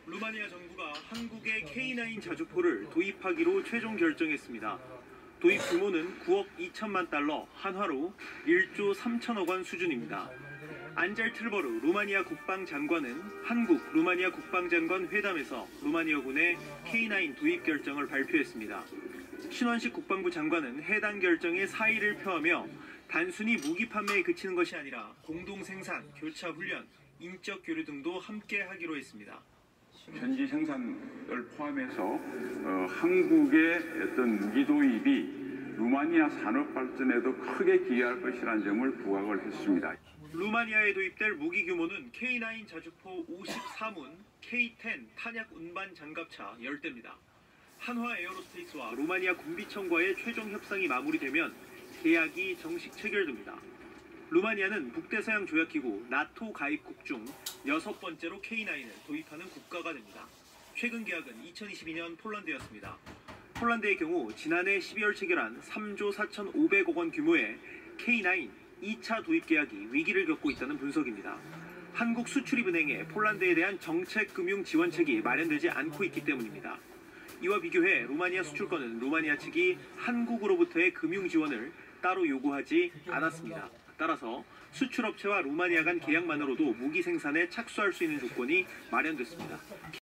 루마니아 정부가 한국에 K9 자주포를 도입하기로 최종 결정했습니다. 도입 규모는 9억 2천만 달러, 한화로 1조 3천억 원 수준입니다. 안젤 틀버르 루마니아 국방장관은 한국 루마니아 국방장관 회담에서 루마니아군의 K9 도입 결정을 발표했습니다. 신원식 국방부 장관은 해당 결정에 사의를 표하며 단순히 무기 판매에 그치는 것이 아니라 공동 생산, 교차 훈련, 인적 교류 등도 함께 하기로 했습니다. 현지 생산을 포함해서 한국의 어떤 무기 도입이 루마니아 산업 발전에도 크게 기여할 것이라는 점을 부각을 했습니다. 루마니아에 도입될 무기 규모는 K9 자주포 54문, K10 탄약 운반 장갑차 10대입니다. 한화 에어로스페이스와 루마니아 군비청과의 최종 협상이 마무리되면 계약이 정식 체결됩니다. 루마니아는 북대서양 조약기구 나토 가입국 중 6번째로 K9을 도입하는 국가가 됩니다. 최근 계약은 2022년 폴란드였습니다. 폴란드의 경우 지난해 12월 체결한 3조 4,500억 원 규모의 K9 2차 도입 계약이 위기를 겪고 있다는 분석입니다. 한국수출입은행에 폴란드에 대한 정책금융 지원책이 마련되지 않고 있기 때문입니다. 이와 비교해 루마니아 수출권은 루마니아 측이 한국으로부터의 금융 지원을 따로 요구하지 않았습니다. 따라서 수출업체와 루마니아 간 계약만으로도 무기 생산에 착수할 수 있는 조건이 마련됐습니다.